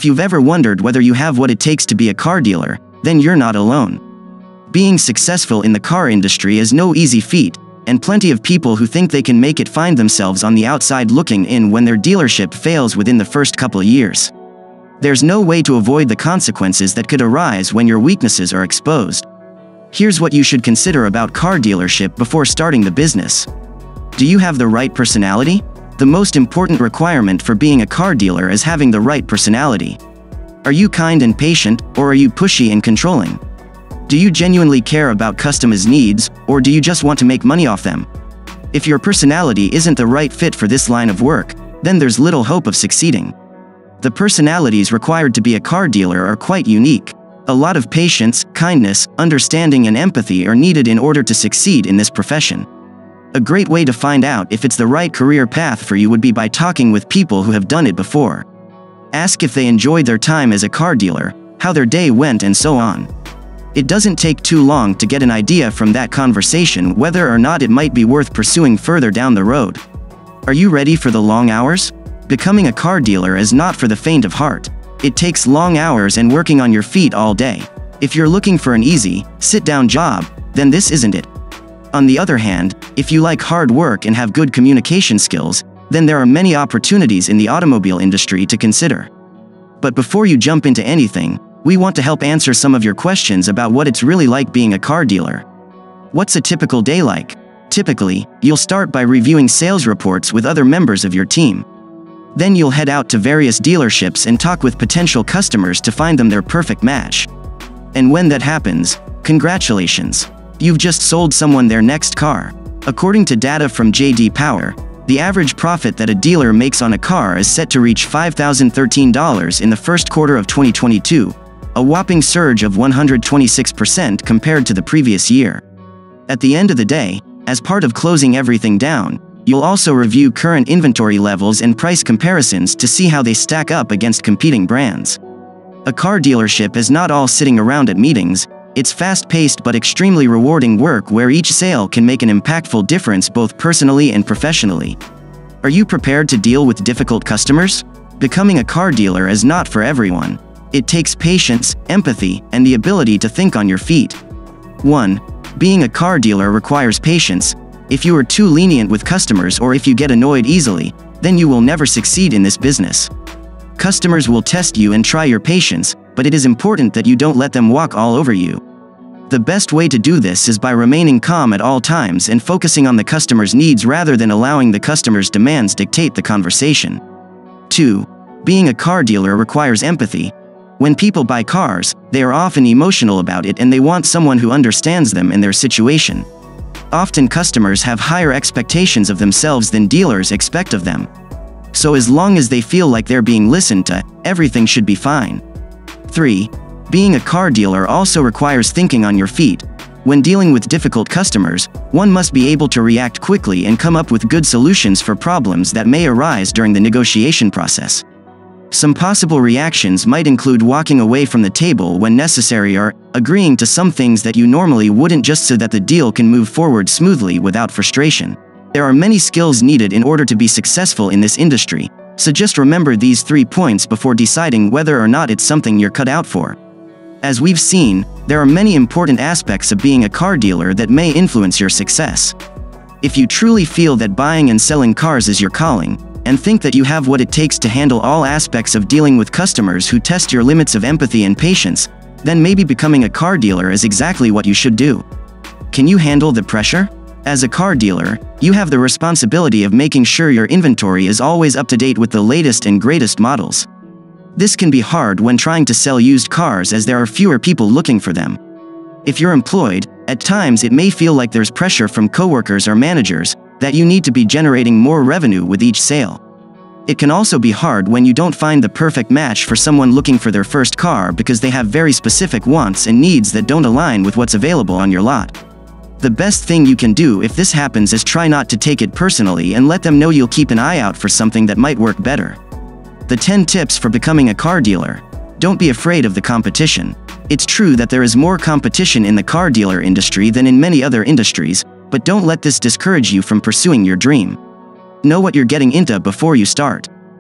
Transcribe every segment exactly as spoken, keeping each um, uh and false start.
If you've ever wondered whether you have what it takes to be a car dealer, then you're not alone. Being successful in the car industry is no easy feat, and plenty of people who think they can make it find themselves on the outside looking in when their dealership fails within the first couple of years. There's no way to avoid the consequences that could arise when your weaknesses are exposed. Here's what you should consider about car dealership before starting the business. Do you have the right personality? The most important requirement for being a car dealer is having the right personality. Are you kind and patient, or are you pushy and controlling? Do you genuinely care about customers' needs, or do you just want to make money off them? If your personality isn't the right fit for this line of work, then there's little hope of succeeding. The personalities required to be a car dealer are quite unique. A lot of patience, kindness, understanding and empathy are needed in order to succeed in this profession. A great way to find out if it's the right career path for you would be by talking with people who have done it before. Ask if they enjoyed their time as a car dealer, how their day went and so on. It doesn't take too long to get an idea from that conversation whether or not it might be worth pursuing further down the road. Are you ready for the long hours? Becoming a car dealer is not for the faint of heart. It takes long hours and working on your feet all day. If you're looking for an easy, sit-down job, then this isn't it. On the other hand, if you like hard work and have good communication skills, then there are many opportunities in the automobile industry to consider. But before you jump into anything, we want to help answer some of your questions about what it's really like being a car dealer. What's a typical day like? Typically, you'll start by reviewing sales reports with other members of your team. Then you'll head out to various dealerships and talk with potential customers to find them their perfect match. And when that happens, congratulations! You've just sold someone their next car. According to data from J D Power, the average profit that a dealer makes on a car is set to reach five thousand thirteen dollars in the first quarter of twenty twenty-two, a whopping surge of one hundred twenty-six percent compared to the previous year. At the end of the day, as part of closing everything down, you'll also review current inventory levels and price comparisons to see how they stack up against competing brands. A car dealership is not all sitting around at meetings. It's fast-paced but extremely rewarding work where each sale can make an impactful difference both personally and professionally. Are you prepared to deal with difficult customers? Becoming a car dealer is not for everyone. It takes patience, empathy, and the ability to think on your feet. one. Being a car dealer requires patience. If you are too lenient with customers or if you get annoyed easily, then you will never succeed in this business. Customers will test you and try your patience, but it is important that you don't let them walk all over you. The best way to do this is by remaining calm at all times and focusing on the customer's needs rather than allowing the customer's demands dictate the conversation. two. Being a car dealer requires empathy. When people buy cars, they are often emotional about it and they want someone who understands them and their situation. Often customers have higher expectations of themselves than dealers expect of them. So as long as they feel like they're being listened to, everything should be fine. three. Being a car dealer also requires thinking on your feet. When dealing with difficult customers, one must be able to react quickly and come up with good solutions for problems that may arise during the negotiation process. Some possible reactions might include walking away from the table when necessary or agreeing to some things that you normally wouldn't just so that the deal can move forward smoothly without frustration. There are many skills needed in order to be successful in this industry, so just remember these three points before deciding whether or not it's something you're cut out for. As we've seen, there are many important aspects of being a car dealer that may influence your success. If you truly feel that buying and selling cars is your calling, and think that you have what it takes to handle all aspects of dealing with customers who test your limits of empathy and patience, then maybe becoming a car dealer is exactly what you should do. Can you handle the pressure? As a car dealer, you have the responsibility of making sure your inventory is always up to date with the latest and greatest models. This can be hard when trying to sell used cars as there are fewer people looking for them. If you're employed, at times it may feel like there's pressure from coworkers or managers that you need to be generating more revenue with each sale. It can also be hard when you don't find the perfect match for someone looking for their first car because they have very specific wants and needs that don't align with what's available on your lot. The best thing you can do if this happens is try not to take it personally and let them know you'll keep an eye out for something that might work better. The ten tips for becoming a car dealer. Don't be afraid of the competition. It's true that there is more competition in the car dealer industry than in many other industries, but don't let this discourage you from pursuing your dream. Know what you're getting into before you start.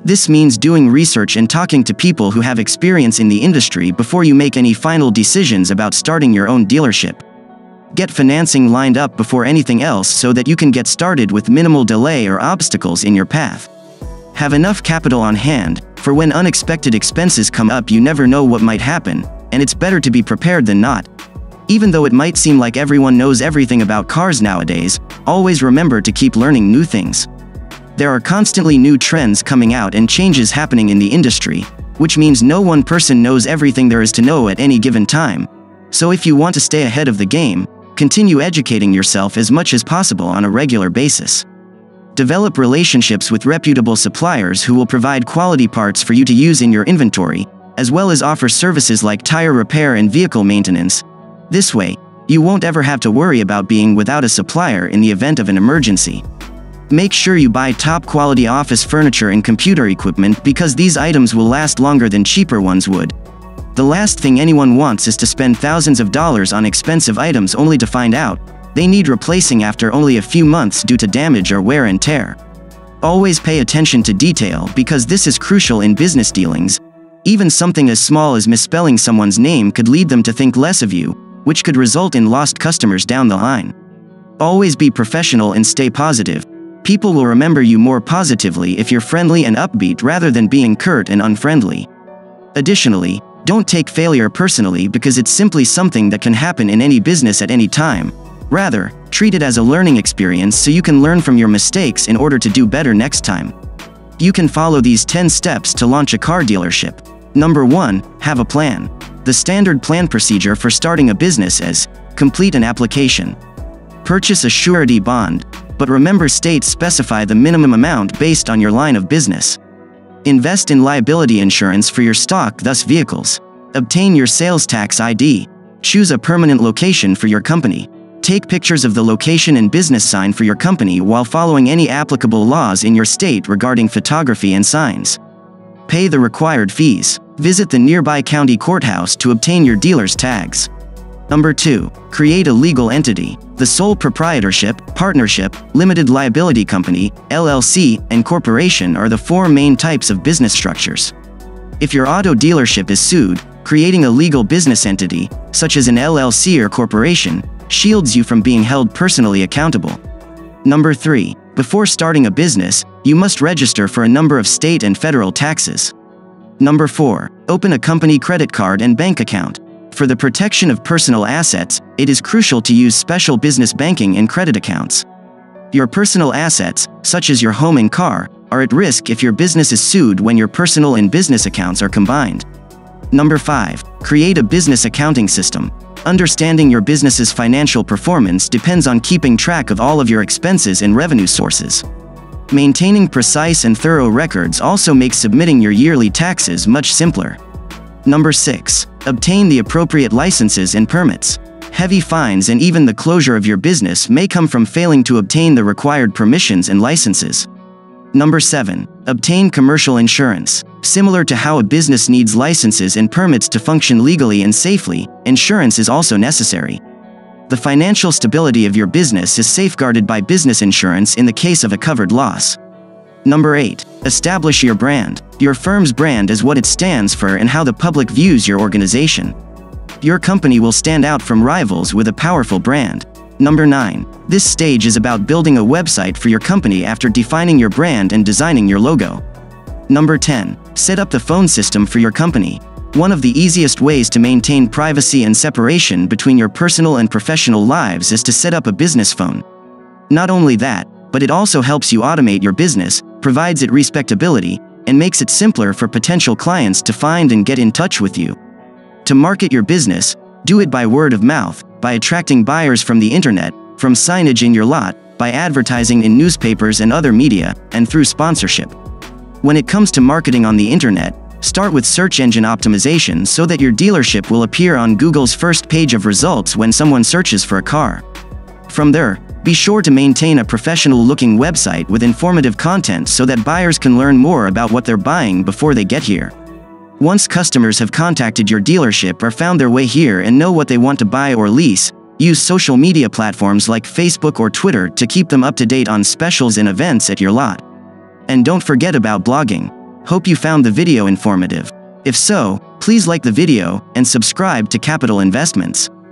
This means doing research and talking to people who have experience in the industry before you make any final decisions about starting your own dealership. Get financing lined up before anything else so that you can get started with minimal delay or obstacles in your path. Have enough capital on hand, for when unexpected expenses come up you never know what might happen, and it's better to be prepared than not. Even though it might seem like everyone knows everything about cars nowadays, always remember to keep learning new things. There are constantly new trends coming out and changes happening in the industry, which means no one person knows everything there is to know at any given time. So if you want to stay ahead of the game, continue educating yourself as much as possible on a regular basis. Develop relationships with reputable suppliers who will provide quality parts for you to use in your inventory, as well as offer services like tire repair and vehicle maintenance. This way, you won't ever have to worry about being without a supplier in the event of an emergency. Make sure you buy top-quality office furniture and computer equipment because these items will last longer than cheaper ones would. The last thing anyone wants is to spend thousands of dollars on expensive items only to find out they need replacing after only a few months due to damage or wear and tear. Always pay attention to detail because this is crucial in business dealings. Even something as small as misspelling someone's name could lead them to think less of you, which could result in lost customers down the line. Always be professional and stay positive. People will remember you more positively if you're friendly and upbeat rather than being curt and unfriendly. Additionally, don't take failure personally because it's simply something that can happen in any business at any time. Rather, treat it as a learning experience so you can learn from your mistakes in order to do better next time. You can follow these ten steps to launch a car dealership. Number one, have a plan. The standard plan procedure for starting a business is: complete an application. Purchase a surety bond, but remember states specify the minimum amount based on your line of business. Invest in liability insurance for your stock, thus vehicles. Obtain your sales tax I D. Choose a permanent location for your company. Take pictures of the location and business sign for your company while following any applicable laws in your state regarding photography and signs. Pay the required fees. Visit the nearby county courthouse to obtain your dealer's tags. Number two. Create a legal entity. The sole proprietorship, partnership, limited liability company, L L C, and corporation are the four main types of business structures. If your auto dealership is sued, creating a legal business entity, such as an L L C or corporation, shields you from being held personally accountable. Number three. Before starting a business, you must register for a number of state and federal taxes. Number four. Open a company credit card and bank account. For the protection of personal assets, it is crucial to use special business banking and credit accounts. Your personal assets, such as your home and car, are at risk if your business is sued when your personal and business accounts are combined. Number five. Create a business accounting system. Understanding your business's financial performance depends on keeping track of all of your expenses and revenue sources. Maintaining precise and thorough records also makes submitting your yearly taxes much simpler. Number six. Obtain the appropriate licenses and permits. Heavy fines and even the closure of your business may come from failing to obtain the required permissions and licenses. Number seven. Obtain commercial insurance. Similar to how a business needs licenses and permits to function legally and safely, insurance is also necessary. The financial stability of your business is safeguarded by business insurance in the case of a covered loss. Number eight. Establish your brand. Your firm's brand is what it stands for and how the public views your organization. Your company will stand out from rivals with a powerful brand. Number nine. This stage is about building a website for your company after defining your brand and designing your logo. Number ten. Set up the phone system for your company. One of the easiest ways to maintain privacy and separation between your personal and professional lives is to set up a business phone. Not only that, but it also helps you automate your business, provides it respectability, and makes it simpler for potential clients to find and get in touch with you. To market your business, do it by word of mouth, by attracting buyers from the internet, from signage in your lot, by advertising in newspapers and other media, and through sponsorship. When it comes to marketing on the internet, start with search engine optimization so that your dealership will appear on Google's first page of results when someone searches for a car. From there, be sure to maintain a professional-looking website with informative content so that buyers can learn more about what they're buying before they get here. Once customers have contacted your dealership or found their way here and know what they want to buy or lease, use social media platforms like Facebook or Twitter to keep them up to date on specials and events at your lot. And don't forget about blogging. Hope you found the video informative. If so, please like the video and subscribe to Capital Investments.